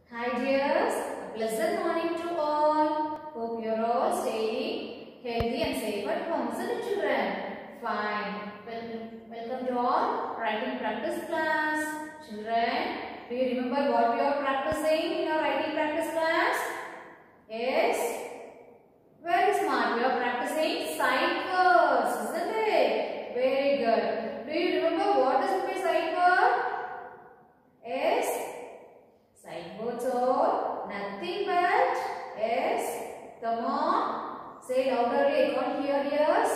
Hi dears, a pleasant morning to all. Hope you are all staying healthy and safe at home, isn't it children? Fine. Welcome to our writing practice class. Children, do you remember what we are practicing in our writing practice class? Yes? Very smart. We are practicing sight words, isn't it? Very good. Do you remember what is a sight word? Yes? Sight words are nothing but, yes, come on, say louder, I can't hear yours.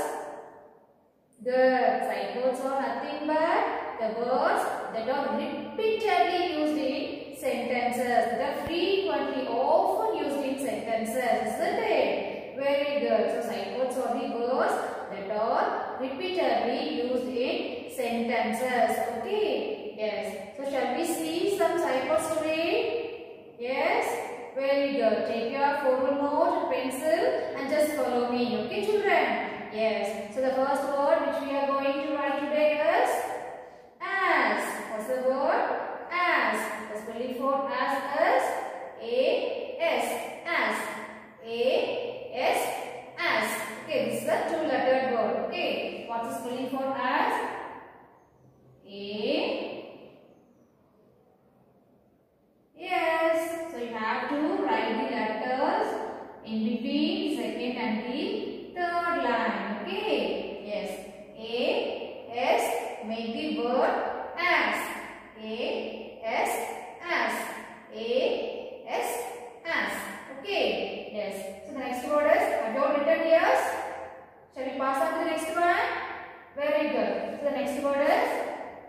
Good. Sight words are nothing but the words that are repeatedly used in sentences, that are frequently, often used in sentences, isn't it? Very good. So, sight words are the words that are repeatedly used in sentences. Okay. Yes. So, shall we see some sight words today? Yes. Very good. Take your foreign note and pencil and just follow me. Okay, children? Yes. So, the first word which we are going to write today is as. What's the word? As. The spelling for as is A-S. As. A-S. As. Okay, this is a two-lettered word. Okay. What's the spelling for as? A. Yes. So you have to write the letters in between second and the third line. Okay. Yes. A. S. Make the word as. A. S. As. A. S. As. Okay. Yes. So the next word is, have you all written yes? Shall we pass on to the next one? Very good. So the next word is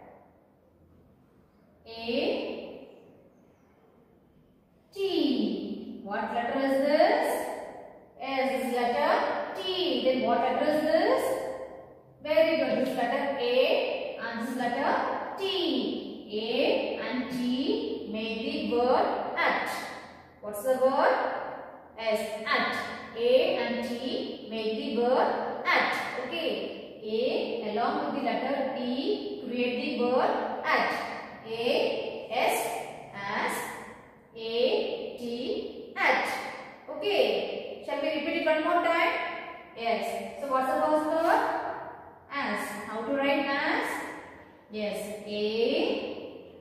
A. T. What letter is this? Yes, this is letter T. Then what letter is this? Very good. This letter A and this letter T. A and T make the word at. What's the word? Yes, at. A and T make the word at. Okay. A along with the letter T create the word at. A, S, as, A, T, at. Okay. Shall we repeat it one more time? Yes. So what's the first word? As. How to write as? Yes. A,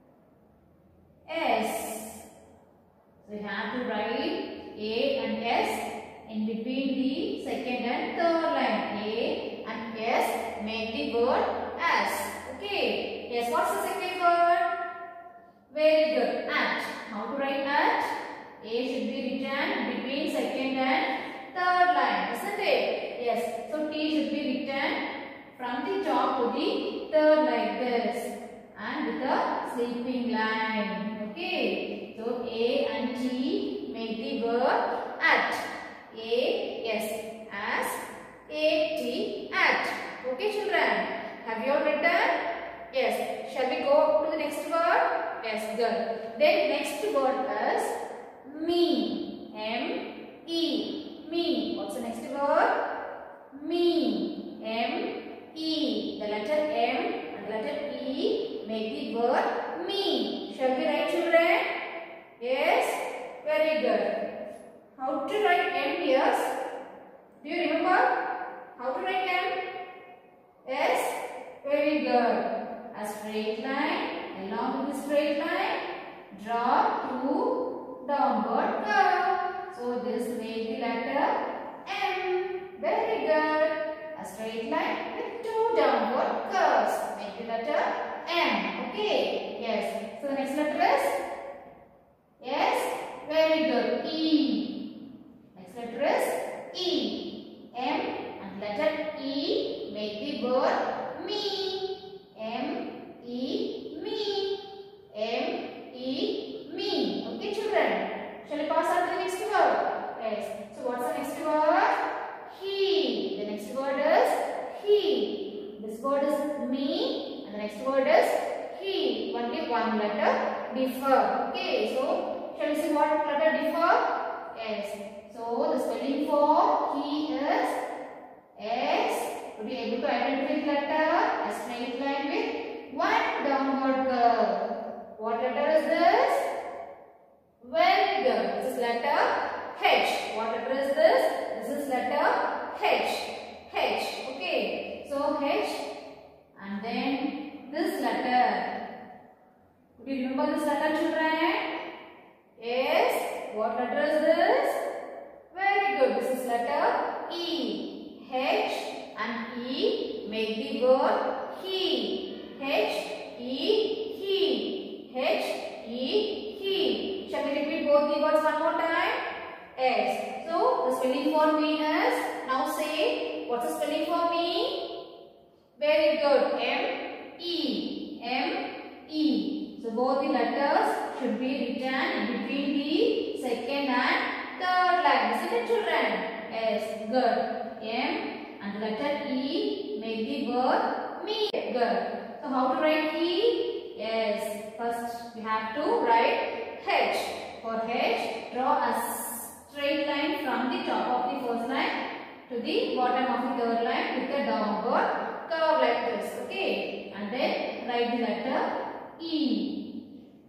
S. So you have to write A and S in between the second and third line. A and S make the word as. Okay. Yes. What's the second word? Very good. At. How to write at? A should be written between second and third line, isn't it? Yes. So T should be written from the top to the third like this, and with a sleeping line. Okay. So A and T make the word at. A, yes, as, A, T, at. Okay, children. Have you all written? Yes. Shall we go to the next word? Yes, good. Then next word is me. M-E. Me. What's the next word? Me. M-E. The letter M and the letter E make the word me. Shall we write, children? Yes? Very good. How to write M, yes? Do you remember how to write M? Yes? Very good. A straight line, along with the straight line, draw two downward curve. So this makes the letter M. Very good. A straight line with two downward curves make the letter M. Okay. Yes. So the next letter is? Yes. Very good. E. Next letter is E. M and letter E make the word me. M-E, me. M-E, me. Okay, children. Shall we pass on to the next word? Yes. So, what's the next word? He. The next word is he. This word is me and the next word is he. Only one letter differ. Okay. So, shall we see what letter differ? Yes. So, the spelling for he is S. Would you be able to identify the letter? A straight line with one downward curve. What letter is this? H. H. Okay. So H and then this letter. Do you remember this letter, children? Yes. What letter is this? Very good. This is letter E. H and E make the word he. H, E, he. H, E, he. Shall we repeat both the words one more time? Yes. So, the spelling for me is, now say, what's the spelling for me? Very good. M, E. M, E. So, both the letters should be written between the second and third line. Isn't it, children? Yes. Good. M and the letter E make the word me. Good. So, how to write he? Yes. First, we have to write H. For H, draw a straight line from the top of the first line to the bottom of the third line with a downward curve like this. Okay. And then write the letter E.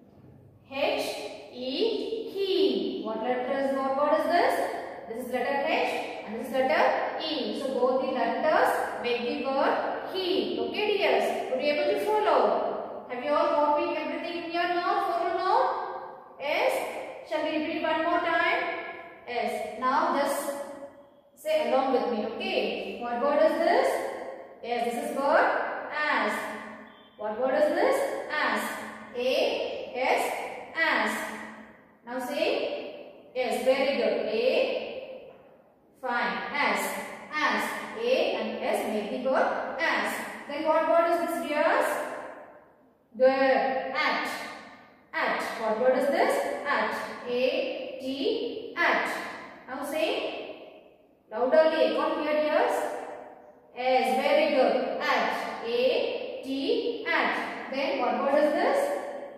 H, E, he. What word is this? This is letter H and this is letter E. So both the letters make the word he. Okay, dears. Would you be able to follow? Have you all copied everything in your note? Follow note? Yes. Shall we repeat one more time? Yes. Now just say along with me. Okay. What word is this? Yes, this is word as. What word is this? As. A, S, as. Now say, yes, very good. A, fine. As. As. A and S make the word as. Then what word is this, dears? Good. At. At. What word is this? At. A, T, at. Now say, louderly. I can't hear, dears. Yes, very good. At. A, T, at. Then what word is this?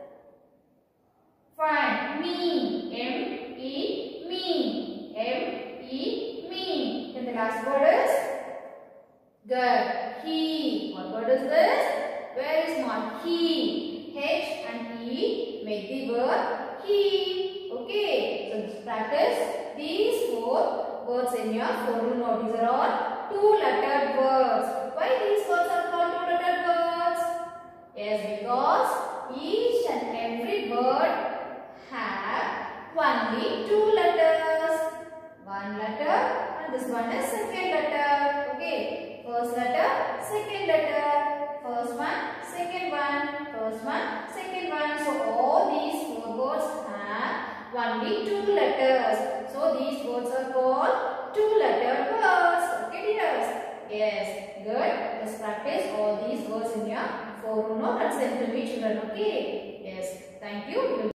Fine. Me. M, E, me. M, E, me. Then the last word is? Good. He. What word is this? Very small. He. H and E make the word he. Okay. So just practice these 4 words in your 4-rule note. These are all 2-lettered words. Why these words are called 2-lettered words? Yes, because each and every word have only 2 letters. 1 letter and this one is second letter. Okay. First letter, second letter. First one, second one. First one, second one. So all these 4 words have only 2 letters. So these words are called 2-lettered words. Okay, dears? Yes. Good. Let's practice all these words in your 4-rule note and send to me, children. Okay. Yes. Thank you.